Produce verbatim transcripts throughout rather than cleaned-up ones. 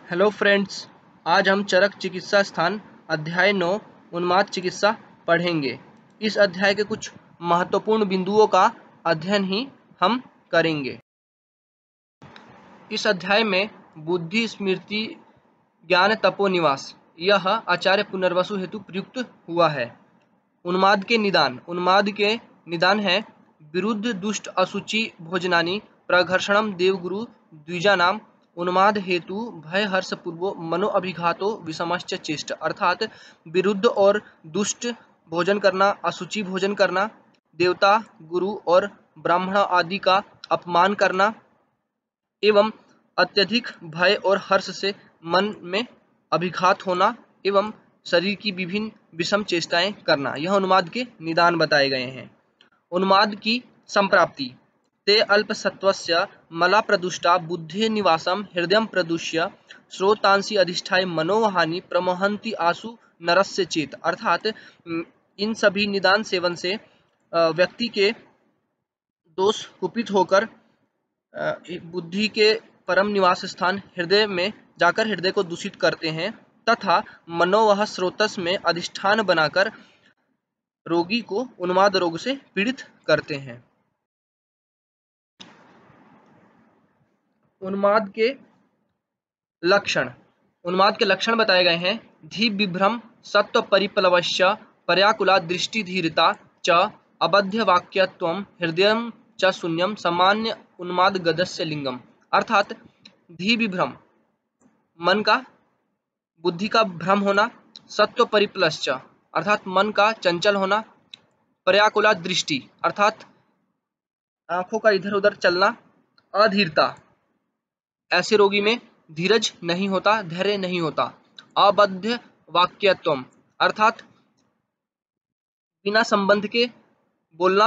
Hello friends, आज हम चरक चिकित्सा स्थान अध्याय नौ उन्माद चिकित्सा पढ़ेंगे। इस अध्याय के कुछ महत्वपूर्ण बिंदुओं का अध्ययन ही हम करेंगे। इस अध्याय में बुद्धि स्मृति ज्ञान तपोनिवास यह आचार्य पुनर्वसु हेतु प्रयुक्त हुआ है। उन्माद के निदान उन्माद के निदान है विरुद्ध दुष्ट असुचि भोजनानि प्रघर्षणम देवगुरु द्विजानाम उन्माद हेतु भय हर्ष पूर्वो मनो अभिघातो विषमश्च चेष्ट, अर्थात विरुद्ध और दुष्ट भोजन करना, असुचि भोजन करना, देवता गुरु और ब्राह्मण आदि का अपमान करना एवं अत्यधिक भय और हर्ष से मन में अभिघात होना एवं शरीर की विभिन्न विषम चेष्टाएं करना, यह उन्माद के निदान बताए गए हैं। उन्माद की संप्राप्ति ते अल्पसत्वस्य मला प्रदुष्टा बुद्धि निवासम हृदय प्रदुष्य श्रोतांसी अधिष्ठाय मनोवहानि प्रमोहंती आसु नरस्य चेत, अर्थात इन सभी निदान सेवन से व्यक्ति के दोष कुपित होकर बुद्धि के परम निवास स्थान हृदय में जाकर हृदय को दूषित करते हैं तथा मनोवह स्रोतस में अधिष्ठान बनाकर रोगी को उन्माद रोग से पीड़ित करते हैं। उन्माद के लक्षण उन्माद के लक्षण बताए गए हैं। धी विभ्रम सत्व परिप्लवश्च पर्याकुला दृष्टि धीरता च अबध्य वाक्यत्वम हृदय च शून्यम सामान्य उन्माद गदस्य लिंगम, अर्थात धी विभ्रम मन का बुद्धि का भ्रम होना, सत्व परिप्लश्च अर्थात मन का चंचल होना, पर्याकुला दृष्टि अर्थात आंखों का इधर उधर चलना, अधीरता ऐसे रोगी में धीरज नहीं होता, धैर्य नहीं होता, अबद्ध वाक्यत्वम अर्थात बिना संबंध के बोलना,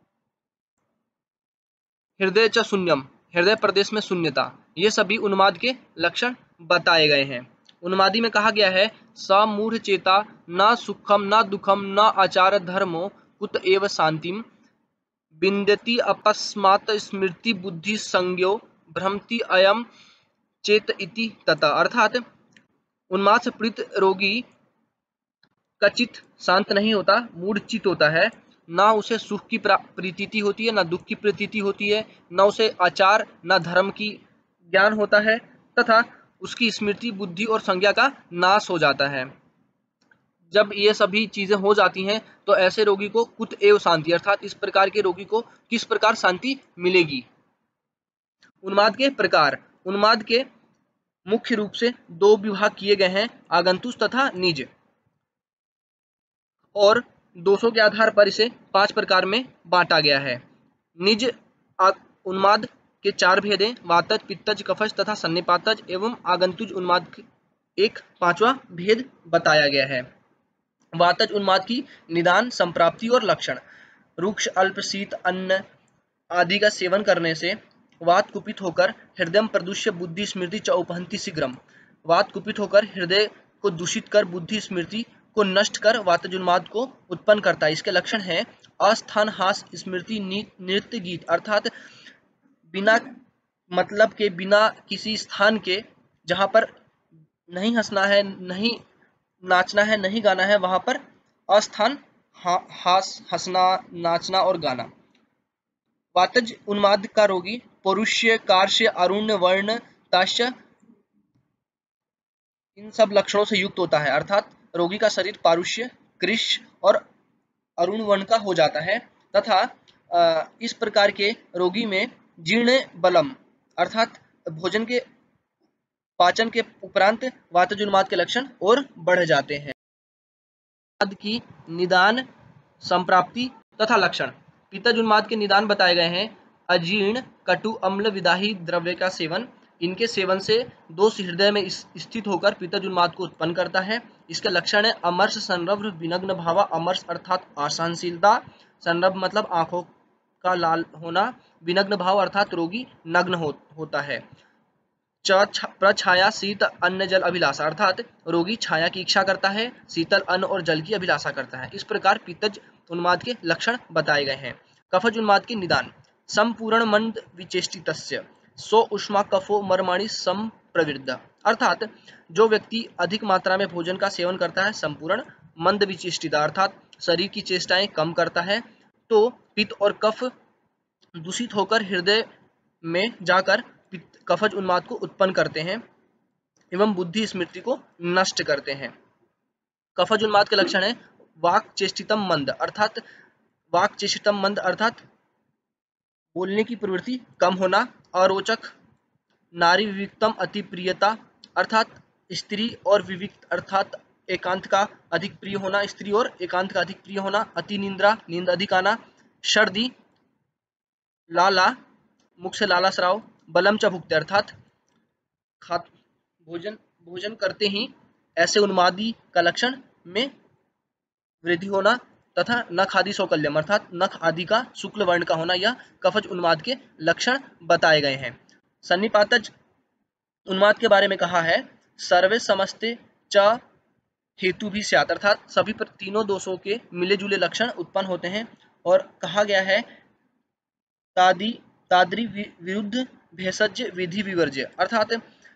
हृदय च शून्यम हृदय प्रदेश में शून्यता, ये सभी उन्माद के लक्षण बताए गए हैं। उन्मादी में कहा गया है स मूढ़ चेता न सुखम न दुखम न आचार धर्मो कुत एव शांतिम विन्दति अपस्मात् स्मृति बुद्धि संज्ञो भ्रमति अयम चेत इति तथा, अर्थात उन्माद से पीड़ित रोगी का चित्त शांत नहीं होता, मूढ़ चित्त होता है, ना उसे सुख की प्रतीति होती है, ना दुख की प्रतीति होती है, ना उसे आचार ना धर्म की ज्ञान होता है तथा उसकी स्मृति बुद्धि और संज्ञा का नाश हो जाता है। जब ये सभी चीजें हो जाती हैं तो ऐसे रोगी को कुत एव शांति अर्थात इस प्रकार के रोगी को किस प्रकार शांति मिलेगी। उन्माद के प्रकार उन्माद के मुख्य रूप से दो विभाग किए गए हैं, आगंतुक तथा निज, और दोषों के आधार पर इसे पांच प्रकार में बांटा गया है। निज उन्माद के चार भेद हैं, वातज पित्तज कफज तथा सन्निपातज, एवं आगंतुज उन्माद एक पांचवा भेद बताया गया है। वातज उन्माद की निदान संप्राप्ति और लक्षण। रुक्ष अल्प शीत अन्न आदि का सेवन करने से वात कुपित होकर हृदय प्रदुष्य बुद्धि स्मृति च उपहंति शीघ्रम, वात कुपित होकर हृदय को दूषित कर बुद्धि स्मृति को नष्ट कर वातज उन्माद को उत्पन्न करता है। इसके लक्षण है अस्थान हास स्मृति नृत्य गीत, अर्थात बिना मतलब के बिना किसी स्थान के जहां पर नहीं हंसना है, नहीं नाचना है, नहीं गाना है, वहां पर अस्थान हा, हास हंसना नाचना और गाना। वातज उन्माद का रोगी पौरुष्य कार्य अरुण वर्ण ताश इन सब लक्षणों से युक्त होता है, अर्थात रोगी का शरीर पारुष्य कृश और अरुण वर्ण का हो जाता है तथा इस प्रकार के रोगी में जीर्ण बलम अर्थात भोजन के पाचन के उपरांत वातज उन्माद के लक्षण और बढ़ जाते हैं। उन्माद की निदान संप्राप्ति तथा लक्षण। पित्तज उन्माद के निदान बताए गए हैं। अजीर्ण कटु अम्ल विदाही द्रव्य का सेवन, इनके सेवन से दोष हृदय में स्थित होकर पित्तज उन्माद को उत्पन्न करता है। इसके लक्षण है अमर्ष संरभ्र विनग्न भावा, अमर्ष अर्थात असहनशीलता, संरभ मतलब आंखों का लाल होना, विनग्न भाव अर्थात रोगी नग्न हो, होता है। च प्रछाया शीत अन्न जल अभिलाषा, अर्थात रोगी छाया की इच्छा करता है, शीतल अन्न और जल की अभिलाषा करता है। इस प्रकार पित्तज उन्माद के लक्षण बताए गए हैं। कफज उन्माद के निदान। संपूर्ण मंद विचेष्टितस्य सो उष्मा कफो मर्माणि सम प्रवृत्त, अर्थात जो व्यक्ति अधिक मात्रा में भोजन का सेवन करता है, संपूर्ण मंद विचेष्टिता अर्थात शरीर की चेष्टाएं कम करता है, तो पित्त और कफ दूषित होकर हृदय में जाकर कफज उन्माद को उत्पन्न करते हैं एवं बुद्धि स्मृति को नष्ट करते हैं। कफज उन्माद के लक्षण है वाक चेष्टितम मंद, अर्थात वाक चेष्टितम मंद अर्थात बोलने की प्रवृत्ति कम होना, अरोचक नारी विविक्तम अति प्रियता अर्थात स्त्री और विविक्त अर्थात एकांत का अधिक प्रिय होना, स्त्री और एकांत का अधिक प्रिय होना, अति निंद्रा नींद अधिक आना, सर्दी, लाला मुख से लाला स्राव, बलम च भुक्ते अर्थात खा भोजन भोजन करते ही ऐसे उन्मादी का लक्षण में वृद्धि होना तथा नख आदि सौकल्यम अर्थात नख आदि का शुक्ल वर्ण का होना, यह कफज उन्माद के लक्षण बताए गए हैं। सन्निपातज उन्माद के बारे में कहा है सर्वे समस्ते च हेतु भी स्यात् अर्थात सभी पर तीनों दोषों के मिले जुले लक्षण उत्पन्न होते हैं, और कहा गया है तादी तादरी विरुद्ध भेषज विधि विवर्ज्य अर्थात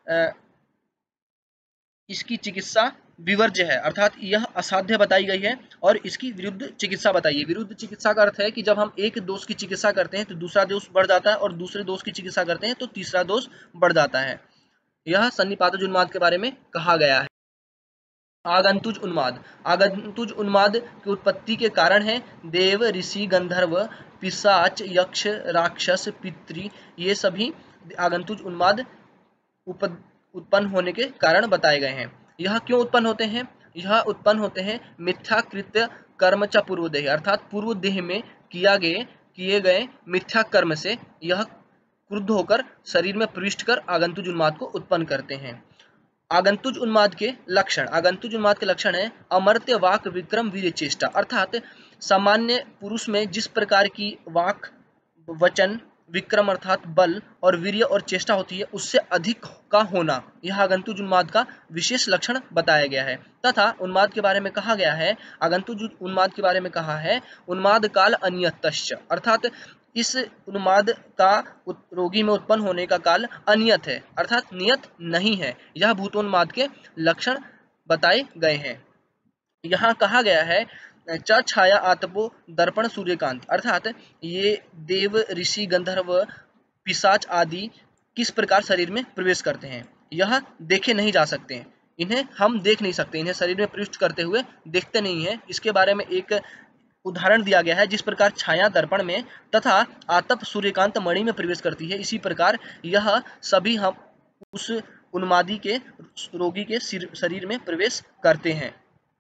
इसकी चिकित्सा विवर्ज्य है, अर्थात यह असाध्य बताई गई है और इसकी विरुद्ध चिकित्सा बताइए। विरुद्ध चिकित्सा का अर्थ है कि जब हम एक दोष की चिकित्सा करते हैं तो दूसरा दोष बढ़ जाता है और दूसरे दोष की चिकित्सा करते हैं तो तीसरा दोष बढ़ जाता है। यह सन्निपातज उन्माद के बारे में कहा गया है। आगंतुज उन्माद, आगंतुज उन्माद की उत्पत्ति के कारण है देव ऋषि गंधर्व पिशाच यक्ष राक्षस पितृ, ये सभी आगंतुज उन्माद उत्पन्न होने के कारण बताए गए हैं। यह क्यों उत्पन्न होते हैं? यह उत्पन्न होते हैं मिथ्याकृत्य कर्म च पूर्व देह अर्थात पूर्व देह में किया गए किए गए मिथ्या कर्म से यह क्रुद्ध होकर शरीर में प्रविष्ट कर आगंतुज उन्माद को उत्पन्न करते हैं। आगंतुज उन्माद के लक्षण, आगंतुज उन्माद के लक्षण है अमर्त्य वाक विक्रम वीर्य चेष्टा अर्थात सामान्य पुरुष में जिस प्रकार की वाक वचन विक्रम अर्थात बल और वीर्य और चेष्टा होती है उससे अधिक का होना, यह आगंतुज उन्माद का विशेष लक्षण बताया गया है। तथा उन्माद के बारे में कहा गया है आगंतुज उन्माद के बारे में कहा है उन्माद काल अनियतश्च अर्थात इस उन्माद का रोगी में उत्पन्न होने का काल अनियत है अर्थात नियत नहीं है, यह भूतोन्माद के लक्षण बताए गए हैं। यहाँ कहा गया है च छाया आतपो दर्पण सूर्यकांत अर्थात ये देव ऋषि गंधर्व पिशाच आदि किस प्रकार शरीर में प्रवेश करते हैं, यह देखे नहीं जा सकते हैं, इन्हें हम देख नहीं सकते, इन्हें शरीर में प्रविष्ट करते हुए देखते नहीं है। इसके बारे में एक उदाहरण दिया गया है जिस प्रकार छाया दर्पण में तथा आतप सूर्यकांत मणि में प्रवेश करती है, इसी प्रकार यह सभी हम उस उन्मादी के रोगी के शरीर में प्रवेश करते हैं।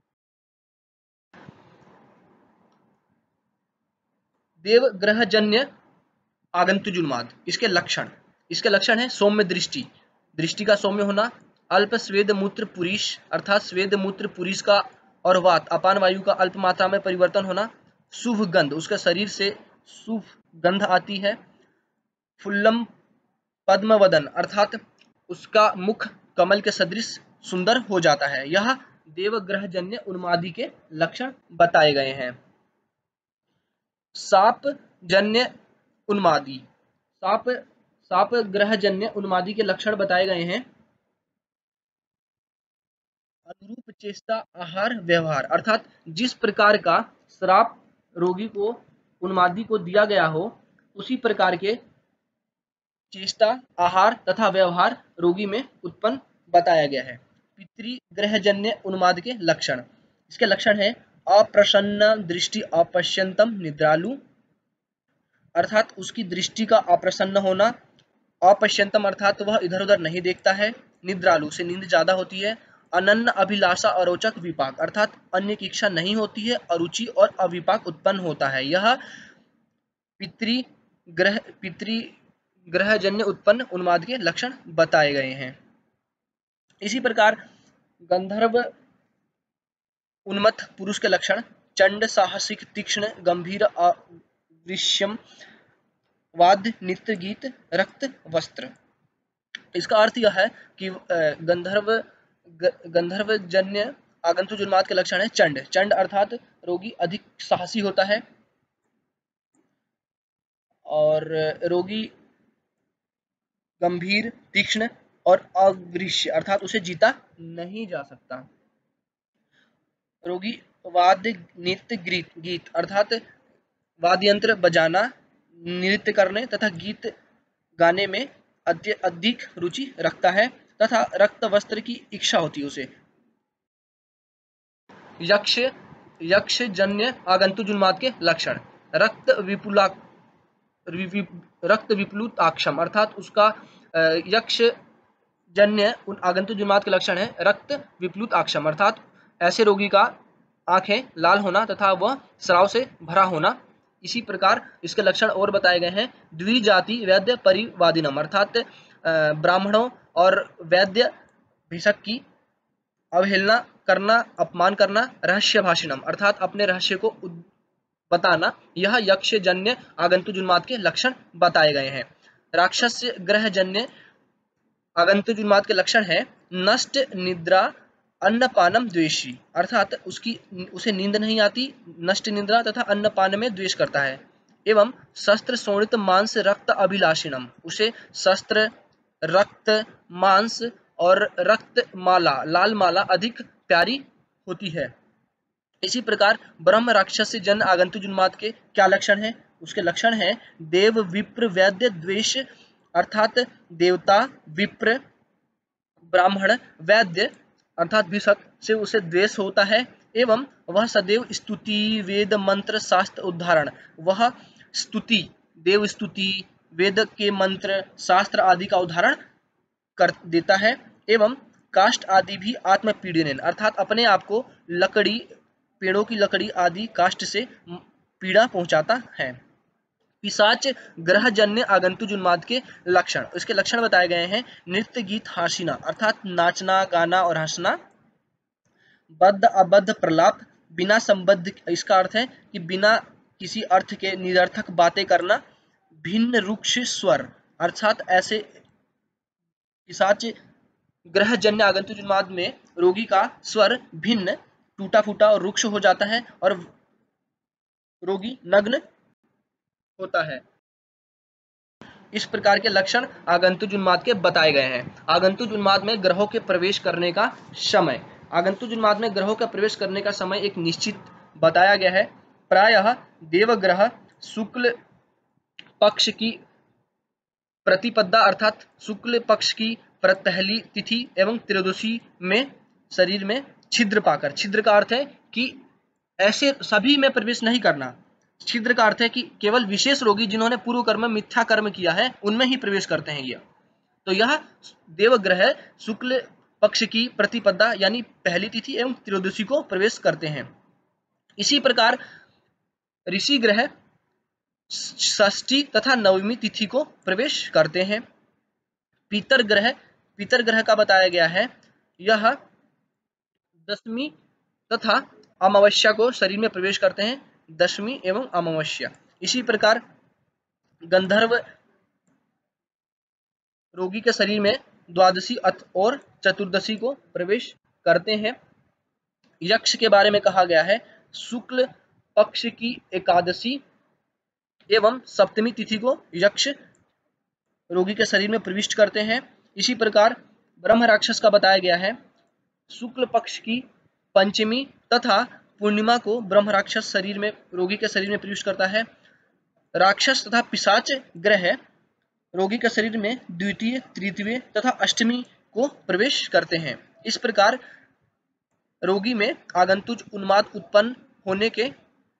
देव ग्रहजन्य आगंतुज उन्माद, इसके लक्षण इसके लक्षण है सौम्य दृष्टि, दृष्टि का सौम्य होना, अल्प स्वेद मूत्र पुरीष अर्थात स्वेद मूत्र पुरीष का और वात अपान वायु का अल्प मात्रा में परिवर्तन होना, शुभ गंध उसके शरीर से शुभ गंध आती है, फुल्लम पद्मवदन अर्थात उसका मुख कमल के सदृश सुंदर हो जाता है। यह देवग्रहजन्य उन्मादी के लक्षण बताए गए हैं। साप जन्य उन्मादी, साप साप ग्रहजन्य उन्मादी के लक्षण बताए गए हैं अनुरूप चेष्टा आहार व्यवहार अर्थात जिस प्रकार का श्राप रोगी को उन्मादी को दिया गया हो उसी प्रकार के चेष्टा आहार तथा व्यवहार रोगी में उत्पन्न बताया गया है। पितृग्रहजन्य उन्माद के लक्षण, इसके लक्षण है अप्रसन्न दृष्टि अपश्यंतम निद्रालु अर्थात उसकी दृष्टि का अप्रसन्न होना, अपश्यंतम अर्थात वह इधर उधर नहीं देखता है, निद्रालु से नींद ज्यादा होती है, अनन्न अभिलाषा अरोचक विपाक अर्थात अन्य की इच्छा नहीं होती है, अरुचि और अविपाक उत्पन्न होता है। यह पितृग्रह पितृग्रहजन्य उत्पन्न उन्माद के लक्षण बताए गए हैं। इसी प्रकार गंधर्व उन्मत्त पुरुष के लक्षण चंड साहसिक तीक्ष्ण गंभीर अवृश्यम वाद्य नित्य गीत रक्त वस्त्र। इसका अर्थ यह है कि गंधर्व गंधर्वजन्य आगंतुज उन्माद के लक्षण है चंड, चंड अर्थात रोगी अधिक साहसी होता है और रोगी गंभीर तीक्ष्ण और अवृश्य अर्थात उसे जीता नहीं जा सकता। रोगी वाद्य नृत्य गीत गीत अर्थात वाद्य यंत्र बजाना, नृत्य करने तथा गीत गाने में अधिक रुचि रखता है तथा रक्त वस्त्र की इच्छा होती है उसे। यक्ष यक्ष जन्य आगंतुक उन्माद के लक्षण, रक्त विपुला रक्त विप्लुताक्षम अर्थात उसका यक्ष जन्य आगंतुक उन्माद के लक्षण है रक्त विप्लुताक्षम अर्थात ऐसे रोगी का आंखें लाल होना तथा वह स्राव से भरा होना। इसी प्रकार इसके लक्षण और बताए गए हैं। द्विजाति वैद्य परिवादिनम अर्थात ब्राह्मणों और वैद्य भिषक की अवहेलना करना, अपमान करना, रहस्य भाषिणम अर्थात अपने रहस्य को बताना, यह यक्ष जन्य आगंतुक उन्माद के लक्षण बताए गए हैं। राक्षस ग्रह जन्य आगंतुक उन्माद के लक्षण है नष्ट निद्रा, अन्नपानम द्वेषी अर्थात उसकी उसे नींद नहीं आती, नष्ट निद्रा तथा अन्नपान में द्वेष करता है। एवं शस्त्र शोणित मांस रक्त अभिलाषिणम उसे शस्त्र, रक्त, मांस और रक्त माला, लाल माला अधिक प्यारी होती है। इसी प्रकार ब्रह्म राक्षस जन आगंतुक उन्माद के क्या लक्षण हैं? उसके लक्षण हैं देव विप्र वैद्य द्वेष अर्थात देवता, विप्र, ब्राह्मण, वैद्य अर्थात भिषक से उसे द्वेष होता है। एवं वह सदैव स्तुति, वेद, मंत्र, शास्त्र उद्धारण, वह स्तुति, देव स्तुति, वेद के मंत्र, शास्त्र आदि का उदाहरण कर देता है। एवं काष्ठ आदि भी आत्मपीड़न अर्थात अपने आप को लकड़ी, पेड़ों की लकड़ी आदि काष्ठ से पीड़ा पहुंचाता है। पिशाच ग्रह जन्य आगंतुक उन्माद के लक्षण, इसके लक्षण बताए गए हैं नृत्य गीत हासिना अर्थात नाचना, गाना और हंसना, बद्ध अबद्ध प्रलाप बिना संबद्ध, इसका अर्थ है कि बिना किसी अर्थ के निरर्थक बातें करना, भिन्न रुक्ष स्वर अर्थात ऐसे पिशाच ग्रह जन्य आगंतुक उन्माद में रोगी का स्वर भिन्न, टूटा फूटा और रुक्ष हो जाता है और रोगी नग्न होता है। इस प्रकार के लक्षण आगंतुक उन्माद के बताए गए हैं। आगंतुक उन्माद में ग्रहों के प्रवेश करने का समय, आगंतुक उन्माद में ग्रहों का प्रवेश करने का समय एक निश्चित बताया गया है। प्रायः देवग्रह शुक्ल पक्ष की प्रतिपदा अर्थात शुक्ल पक्ष की पहली तिथि एवं त्रयोदशी में शरीर में छिद्र पाकर, छिद्र का अर्थ है कि ऐसे सभी में प्रवेश नहीं करना, छिद्र का अर्थ है कि केवल विशेष रोगी जिन्होंने पूर्व कर्म में मिथ्या कर्म किया है उनमें ही प्रवेश करते हैं यह। तो यह देवग्रह शुक्ल पक्ष की प्रतिपदा यानी पहली तिथि एवं त्रयोदशी को प्रवेश करते हैं। इसी प्रकार ऋषि ग्रह षष्ठी तथा नवमी तिथि को प्रवेश करते हैं। पितर ग्रह, पितर ग्रह का बताया गया है यह दशमी तथा अमावस्या को शरीर में प्रवेश करते हैं, दशमी एवं अमावस्या। इसी प्रकार गंधर्व रोगी के शरीर में द्वादशी और चतुर्दशी को प्रवेश करते हैं। यक्ष के बारे में कहा गया है शुक्ल पक्ष की एकादशी एवं सप्तमी तिथि को यक्ष रोगी के शरीर में प्रविष्ट करते हैं। इसी प्रकार ब्रह्म राक्षस का बताया गया है शुक्ल पक्ष की पंचमी तथा पूर्णिमा को ब्रह्म राक्षस शरीर में रोगी के शरीर में प्रविष्ट करता है। राक्षस तथा पिशाच ग्रह रोगी के शरीर में द्वितीय, तृतीय तथा अष्टमी को प्रवेश करते हैं। इस प्रकार रोगी में आगंतुक उन्माद उत्पन्न होने के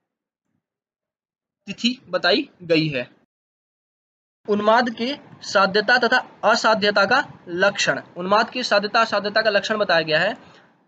तिथि बताई गई है। उन्माद के साध्यता तथा असाध्यता का लक्षण, उन्माद की साध्यता असाध्यता का लक्षण बताया गया है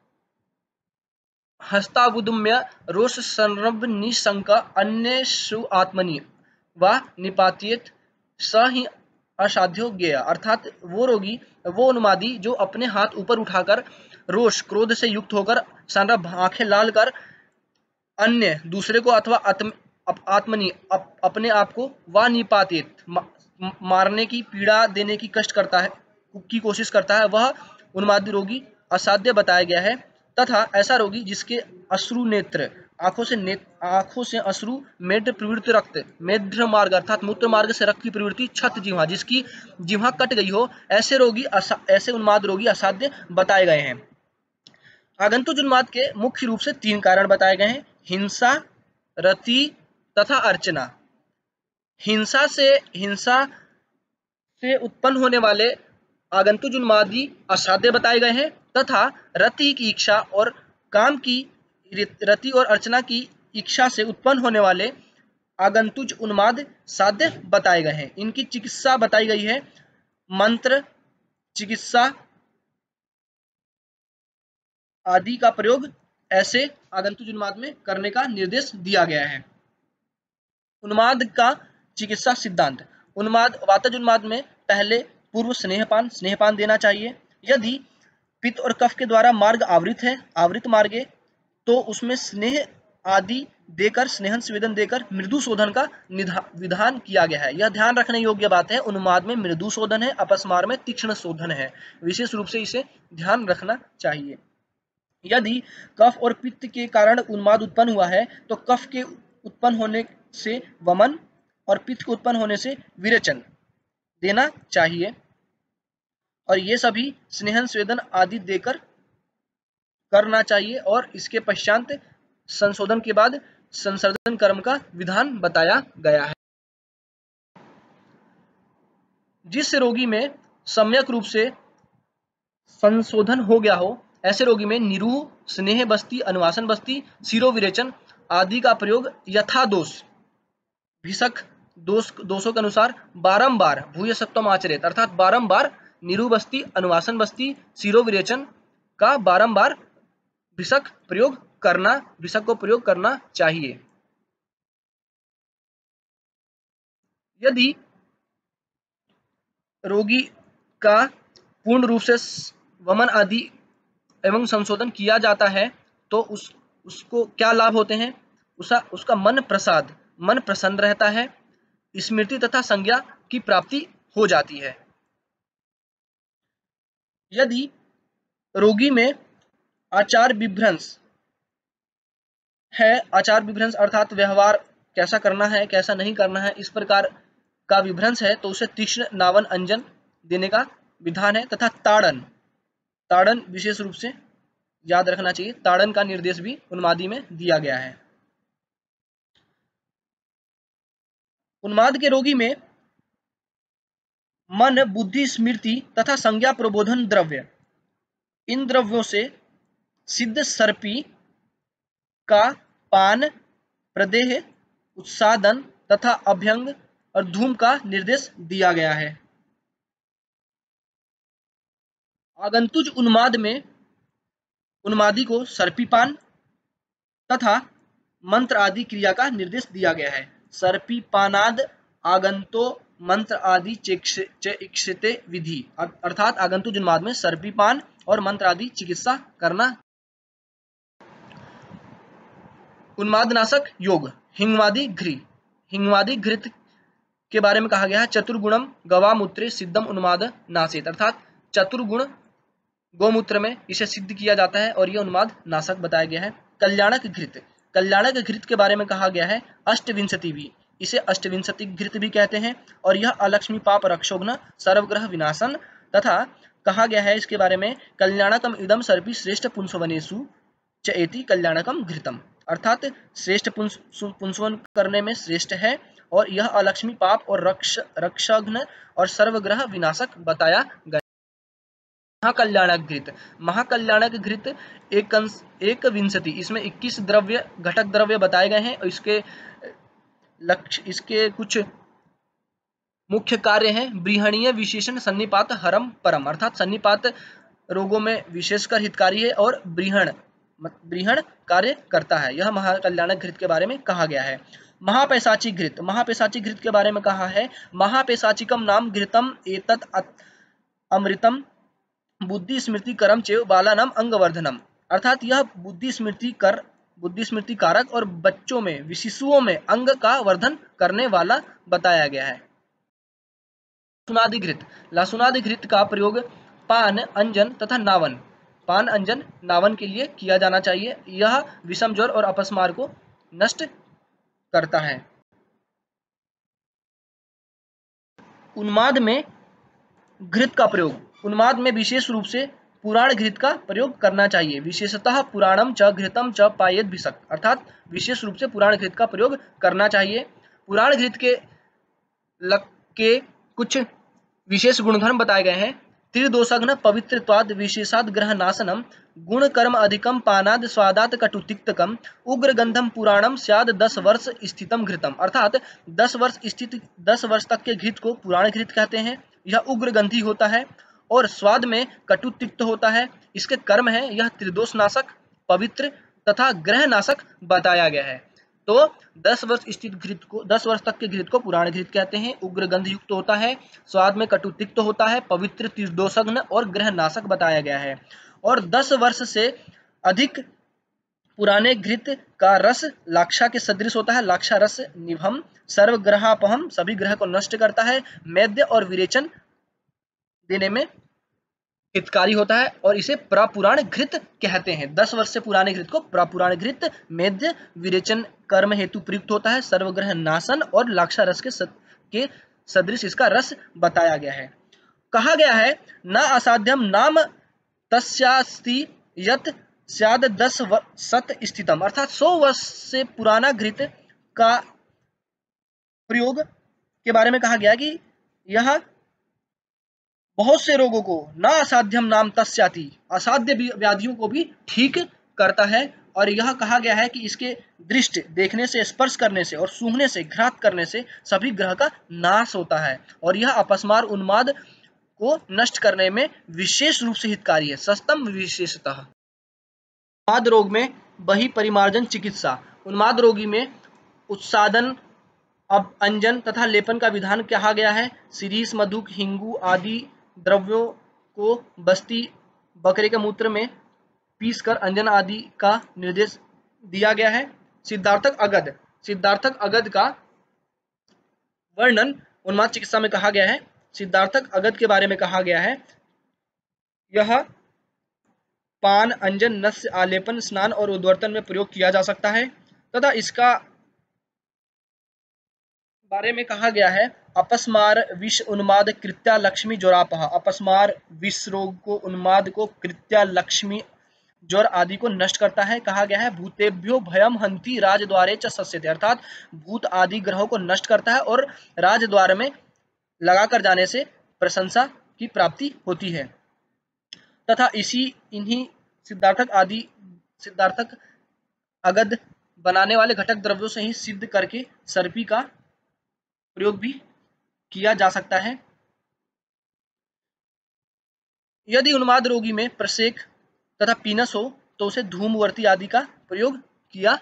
हस्तावुदम्य रोष संरभ निशंक अन्येषु आत्मनि व निपात्येत स ही असाध्यो ज्ञेय अर्थात वो रोगी, वो उन्मादी जो अपने हाथ ऊपर उठाकर रोष क्रोध से युक्त होकर संरभ आंखें लाल कर अन्य दूसरे को अथवा आत्म आत्मनि अप, अपने आप को व निपात्येत मा, मारने की, पीड़ा देने की कष्ट करता है की कोशिश करता है, वह उन्मादी रोगी असाध्य बताया गया है। तथा ऐसा रोगी जिसके अश्रु नेत्र आंखों से ने आंखों से अश्रु, मेड प्रवृत्ति रक्त, मेढ्र मार्ग अर्थात मूत्र मार्ग से रक्त की प्रवृत्ति, छत जिह्वा जिसकी जिह्वा कट गई हो, ऐसे रोगी ऐसे उन्माद रोगी असाध्य बताए गए हैं। आगंतुक उन्माद के मुख्य रूप से तीन कारण बताए गए हैं, हिंसा, रति तथा अर्चना। हिंसा से हिंसा से उत्पन्न होने वाले आगंतुक उन्मादी असाध्य बताए गए हैं तथा रति की इच्छा और काम की रति और अर्चना की इच्छा से उत्पन्न होने वाले आगंतुक उन्माद साध्य बताए गए हैं। इनकी चिकित्सा बताई गई है, मंत्र चिकित्सा आदि का प्रयोग ऐसे आगंतुक उन्माद में करने का निर्देश दिया गया है। उन्माद का चिकित्सा सिद्धांत, उन्माद वातज उन्माद में पहले पूर्व स्नेहपान स्नेहपान देना चाहिए। यदि पित्त और कफ के द्वारा मार्ग आवृत है आवृत मार्गे तो उसमें स्नेह आदि देकर स्नेहन संवेदन देकर मृदु शोधन का विधान किया गया है। यह ध्यान रखने योग्य बात है, उन्माद में मृदु शोधन है, अपस्मार में तीक्ष्ण शोधन है, विशेष रूप से इसे ध्यान रखना चाहिए। यदि कफ और पित्त के कारण उन्माद उत्पन्न हुआ है तो कफ के उत्पन्न होने से वमन और पित्त के उत्पन्न होने से विरेचन देना चाहिए और ये सभी स्नेहन स्वेदन आदि देकर करना चाहिए और इसके पश्चात संशोधन के बाद संसर्जन कर्म का विधान बताया गया है। जिस रोगी में सम्यक रूप से संशोधन हो गया हो ऐसे रोगी में निरूह, स्नेह बस्ती, अनुवासन बस्ती, सिरो विरेचन आदि का प्रयोग यथादोष भिषक दोष दोषों के अनुसार बारंबार भूय सप्तम आचरित अर्थात बारंबार निरूह बस्ती, अनुवासन बस्ती, सिरो विरेचन का बारंबार भिषक प्रयोग करना भिषक को प्रयोग करना चाहिए। यदि रोगी का पूर्ण रूप से वमन आदि एवं संशोधन किया जाता है तो उस उसको क्या लाभ होते हैं, उसका उसका मन प्रसाद मन प्रसन्न रहता है, स्मृति तथा संज्ञा की प्राप्ति हो जाती है। यदि रोगी में आचार विभ्रंश है, आचार विभ्रंश अर्थात व्यवहार कैसा करना है कैसा नहीं करना है इस प्रकार का विभ्रंश है तो उसे तीक्ष्ण नावन अंजन देने का विधान है तथा ताड़न ताड़न विशेष रूप से याद रखना चाहिए, ताड़न का निर्देश भी उन्मादी में दिया गया है। उन्माद के रोगी में मन, बुद्धि, स्मृति तथा संज्ञा प्रबोधन द्रव्य इन द्रव्यों से सिद्ध सर्पी का पान, प्रदेह, उत्सादन तथा अभ्यंग और धूम का निर्देश दिया गया है। आगंतुक उन्माद में उन्मादी को सर्पीपान तथा मंत्र आदि क्रिया का निर्देश दिया गया है। सर्पीपानाद आगंतो मंत्र आदि चिकित्सिते विधि अर्थात आगंतुक उन्माद में सर्पीपान और मंत्र आदि चिकित्सा करना। उन्मादनाशक योग, हिंगवादी घृ हिंगवादी घृत के बारे में कहा गया है, चतुर्गुणम गवामूत्रे सिद्धम उन्माद नाशित अर्थात चतुर्गुण गौमूत्र में इसे सिद्ध किया जाता है और यह उन्माद नाशक बताया गया है। कल्याणक घृत कल्याणक घृत के बारे में कहा गया है, अष्टविंशति भी इसे अष्टविंशति घृत भी कहते हैं और यह अलक्ष्मी पाप रक्षोघ्न सर्वग्रह विनाशन तथा कहा गया है इसके बारे में कल्याणकम इदम सर्पी श्रेष्ठ पुंसवनेषु च एति कल्याणकम घृतम अर्थात श्रेष्ठ पुंसवन करने में श्रेष्ठ है और यह अलक्ष्मी पाप और रक्ष रक्षाघ्न और सर्वग्रह विनाशक बताया गया। महाकल्याणक घृत महाकल्याणक घृत एक एक विंशति इसमें इक्कीस द्रव्य घटक द्रव्य बताए गए हैं और इसके लक्ष्य इसके कुछ मुख्य कार्य हैं। बृहणीय विशेषण सन्निपात हरम परम अर्थात सन्निपात रोगों में विशेषकर हितकारी है और बृहण बृहण कार्य करता है। यह महाकल्याणक घृत के बारे में कहा गया है। महापैशाची घृत महापैशाची घृत के बारे में कहा है, महापैशाचिकम नाम घृतम एतत् अमृतम बुद्धि स्मृति करम चेव बालानाम अंगवर्धनम अर्थात यह बुद्धि स्मृति कर बुद्धि स्मृति कारक और बच्चों में शिशुओं में अंग का वर्धन करने वाला बताया गया है। लहसुनादि घृत लहसुनादि घृत का प्रयोग पान, अंजन तथा नावन पान अंजन नावन के लिए किया जाना चाहिए। यह विषम ज्वर और अपस्मार को नष्ट करता है। उन्माद में घृत का प्रयोग। उन्माद में विशेष रूप से पुराण घृत का प्रयोग करना चाहिए। विशेषतः पुराणम च घृतम च पायेत भिषक, अर्थात विशेष रूप से पुराण घृत का प्रयोग करना चाहिए। पुराण घृत के लक के कुछ विशेष गुणधर्म बताए गए हैं। त्रिदोषघ्न पवित्रत्वाद विशेषाद ग्रह नाशनम, गुण कर्म अधिकम पानाद स्वादात कटुतिक्तकम, उग्र गंधम पुराणम स्याद दस वर्ष स्थितम घृतम, अर्थात दस वर्ष स्थित दस वर्ष तक के घृत को पुराण घृत कहते हैं। यह उग्र गंधी होता है और स्वाद में कटु तिक्त होता है। इसके कर्म है यह त्रिदोष नाशक, पवित्र तथा ग्रह नाशक बताया गया है। तो दस वर्ष स्थित घृत को दस वर्ष तक के घृत को पुराण घृत कहते हैं। उग्र गंध युक्त होता है, स्वाद में कटु तिक्त होता है, पवित्र, त्रिदोषघ्न और ग्रह नाशक बताया गया है। और दस वर्ष से अधिक पुराने घृत का रस लाक्षा के सदृश होता है। लाक्षा रस निभम सर्वग्रहापहम, सभी ग्रह को नष्ट करता है। मेद्य और विरेचन देने में हितकारी होता है और इसे प्रपुराण घृत कहते हैं। दस वर्ष से पुराने घृत को प्रपुराण घृत, मेद्य विरेचन कर्म हेतु प्रयुक्त होता है, सर्वग्रह नाशन और लाक्षा रस के, सद, के सदृश इसका रस बताया गया है। कहा गया है न असाध्यम नाम तस्यास्ति यत स्याद दस शत स्थितम, अर्थात सौ वर्ष से पुराना घृत का प्रयोग के बारे में कहा गया कि यह बहुत से रोगों को न असाध्यम नाम तस्याति, असाध्य व्याधियों को भी ठीक करता है। और यह कहा गया है कि इसके दृष्टि देखने से, स्पर्श करने से और सूंघने से, घ्रात करने से सभी ग्रह का नाश होता है और यह अपस्मार उन्माद को नष्ट करने में विशेष रूप से हितकारी है। सस्तम विशेषतः उन्माद रोग में बही परिमार्जन चिकित्सा। उन्माद रोगी में उत्सादन, अब अंजन तथा लेपन का विधान कहा गया है। सीरीस, मधुक, हिंगू आदि द्रव्यों को बस्ती बकरे के मूत्र में पीसकर अंजन आदि का निर्देश दिया गया है। सिद्धार्थक अगध सिद्धार्थक अगध का वर्णन उन्माद चिकित्सा में कहा गया है। सिद्धार्थक अगध के बारे में कहा गया है, यह पान, अंजन, नस्य, आलेपन, स्नान और उद्वर्तन में प्रयोग किया जा सकता है तथा इसका बारे में कहा गया है अपस्मार विष उन्माद कृत्या लक्ष्मी ज्वरापह, अपस्मार विष रोग को, उन्माद को, कृत्या लक्ष्मी ज्वर आदि को नष्ट करता है। कहा गया है भूतेभ्यो भयम हंति राजद्वारे च सस्यते, अर्थात भूत आदि ग्रहों को नष्ट करता है और राजद्वार में लगाकर जाने से प्रशंसा की प्राप्ति होती है तथा इसी इन्हीं सिद्धार्थक आदि सिद्धार्थक अगध बनाने वाले घटक द्रव्यों से ही सिद्ध करके सर्पी का प्रयोग भी किया जा सकता है। यदि उन्माद रोगी में प्रसेक तथा पीनस हो तो उसे धूमवर्ती आदि का प्रयोग किया।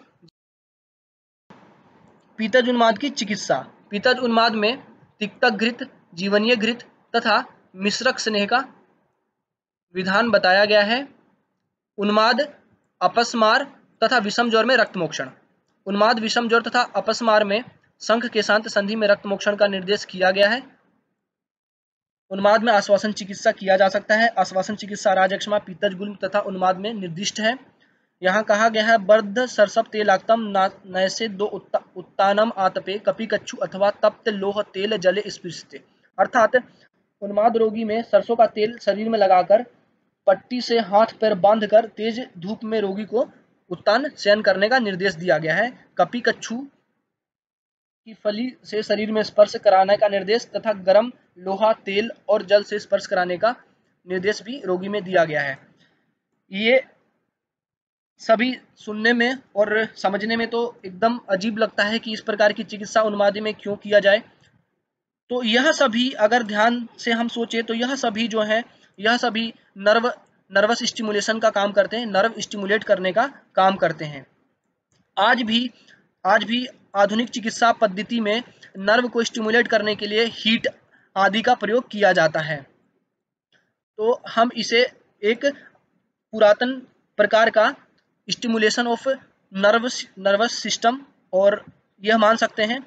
पीतज उन्माद की चिकित्सा। पीतज उन्माद में तिक्तक घृत, जीवनीय घृत तथा मिश्रक स्नेह का विधान बताया गया है। उन्माद, अपस्मार तथा विषम ज्वर में रक्त मोक्षण। उन्माद, विषम ज्वर तथा अपस्मार में शंख के शांत संधि में रक्त मोक्षण का निर्देश किया गया है। उन्माद में आश्वासन चिकित्सा किया जा सकता है। आश्वासन चिकित्सा राजक्षमा, पीतज गुल्म तथा उन्माद में निर्दिष्ट है। यहाँ कहा गया है बर्ध सरसप तेलाक्तम नैसे दो उत्ता, उत्तानम आतपे कपि कच्छु अथवा तप्त लोह तेल जले स्पृशते, अर्थात उन्माद रोगी में सरसों का तेल शरीर में लगाकर पट्टी से हाथ पैर बांधकर तेज धूप में रोगी को उत्तान शयन करने का निर्देश दिया गया है। कपि कच्छु की फली से शरीर में स्पर्श कराने का निर्देश तथा गर्म लोहा, तेल और जल से स्पर्श कराने का निर्देश भी रोगी में दिया गया है। ये सभी सुनने में और समझने में तो एकदम अजीब लगता है कि इस प्रकार की चिकित्सा उन्मादी में क्यों किया जाए। तो यह सभी अगर ध्यान से हम सोचे तो यह सभी जो है यह सभी नर्व नर्वस स्टिमुलेशन का काम करते हैं, नर्व स्टिमुलेट करने का काम करते हैं। आज भी आज भी आधुनिक चिकित्सा पद्धति में नर्व को स्टिमुलेट करने के लिए हीट आदि का प्रयोग किया जाता है। तो हम इसे एक पुरातन प्रकार का stimulation of nervous nervous system और यह मान सकते हैं।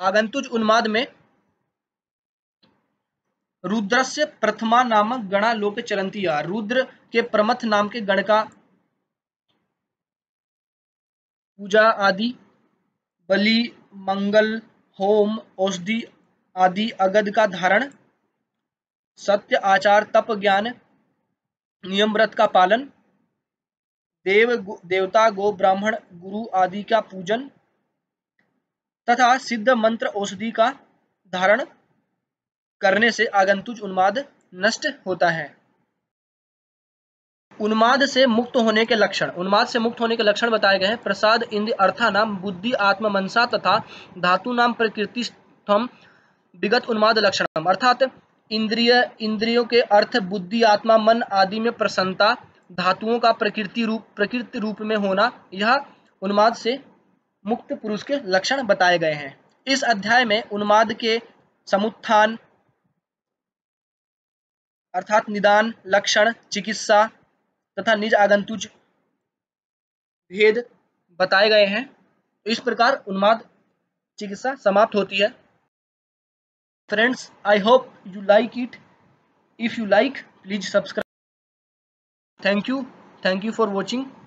आगंतुज उन्माद में रुद्रस्य प्रथमा नामक गणा लोक चलंती। रुद्र के प्रमथ नाम के गण का पूजा आदि, बलि, मंगल, होम, औषधि आदि अगद का धारण, सत्य, आचार, तप, ज्ञान, नियम, व्रत का पालन, देव देवता, गो, ब्राह्मण, गुरु आदि का पूजन तथा सिद्ध मंत्र औषधि का धारण करने से आगंतुज उन्माद नष्ट होता है। उन्माद से मुक्त होने के लक्षण। उन्माद से मुक्त होने के लक्षण बताए गए हैं। प्रसाद इंद्रिय अर्थानाम बुद्धि आत्म मनसा तथा धातु नाम प्रकृति स्थम विगत उन्माद लक्षणम। अर्थात इंद्रिय इंद्रियों के अर्थ, बुद्धि, आत्मा, मन आदि में प्रसन्नता, धातुओं का प्रकृति रूप प्रकृति रूप में होना, यह उन्माद से मुक्त पुरुष के लक्षण बताए गए हैं। इस अध्याय में उन्माद के समुत्थान अर्थात निदान, लक्षण, चिकित्सा तथा निज आगंतुज भेद बताए गए हैं। इस प्रकार उन्माद चिकित्सा समाप्त होती है। Friends, I hope you like it. If you like, please subscribe. Thank you thank you for watching.